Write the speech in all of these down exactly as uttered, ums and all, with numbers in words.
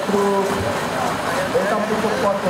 metrů. Je tam tu podplatu.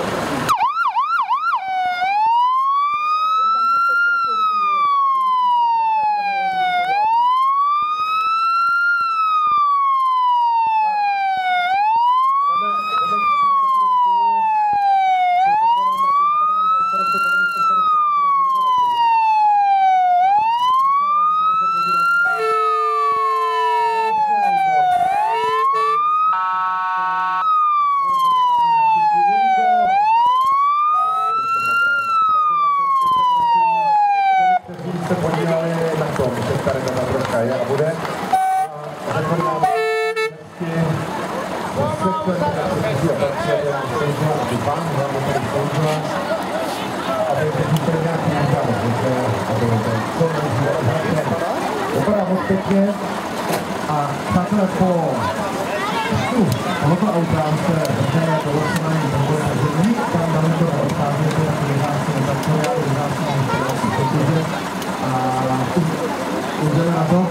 Se podívali na tom, že tady ta troška je a bude. A řekl nám hezky rozseklené na předchozí a patří, aby nám sloužila, aby pán hlavně tady sloužila, aby teď tady nějaký úřad, aby to co nemusí. Vypadá moc pěkně a přátelé po uh, tohoto auta se jdeme do losování toho, takže my tam na to odcházíte, jako vyhlásí nezačnou, jako vyhlásí nezačnou, a jdeme na to.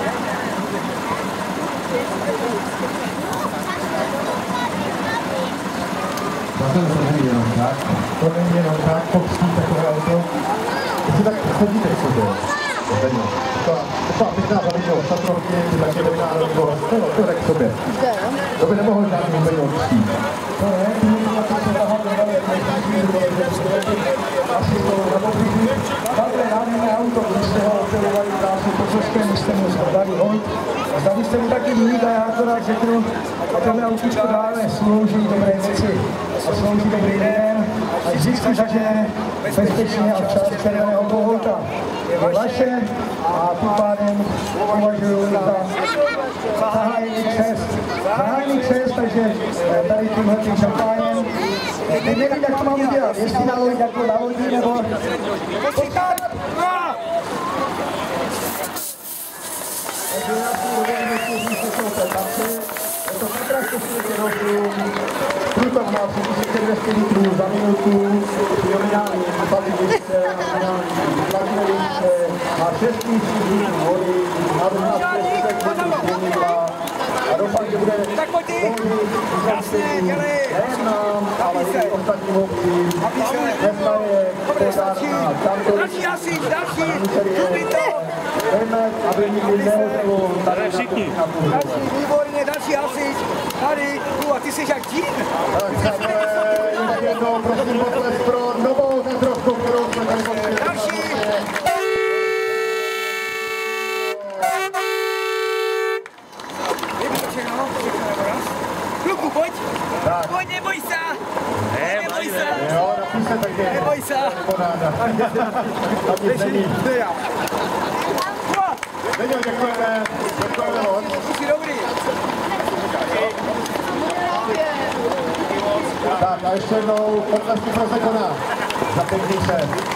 Zase to není jenom tak. To není jenom tak, popřít takové auto. Když si tak chodíte k sobě. Taková pěkná zavížnost, satrovky, ty taky nevyná rozvoz. To jde k sobě. To by nemohl žádný úplně odstít. To ne, ty můžu na to se tahat dodali, jak asi to na popřízí. Takhle nádherné auto, když jste ho operovali krásně po cestě, když jste mu zhodali hod. A zda byste mi taky mít a já to rád řeknu, a tenhle autičko dále slouží dobré věci. A slouží dobrý den a vždycky zažene bezpečně a včas červeného kohouta. Je to vaše a tím pádem považuji za zahájený křest. Zahájený křest, takže tady tímhle tím šampánem. Teď nevím, jak to mám udělat, jestli naložit jako na lodí, nebo... Počkat! Takže já si uvědomím, že se jsou té taky. Je to nejkrásně světě rozum. Průtok má tři tisíce dvě stě litrů za minutu. Fenomenální paliviště, fenomenální má šest tisíc litrů vody. Má do nás šest tisíc a doufám, že bude nejen nám, ale i ostatním obcím. Dneska je předárná tamto. Další hasič, další, zubí to. Jdeme, aby nikdy nehodilo. Tady všichni. Další, výborně, další hasič. Tady, tu, a ty jsi jak džín. Tak, přátelé, ještě jednou, prosím, potlesk pro novou centrovku, kterou jsme tady potřebovali. Další. Kluku, pojď. Pojď, neboj se. Neboj se. Jo, napíš se taky. Neboj se. Ponáda. Tam nic není. Veďo, děkujeme. Děkujeme moc. Jsi dobrý. Tak a ještě jednou potlesky pro Zekona. Za pěkný se.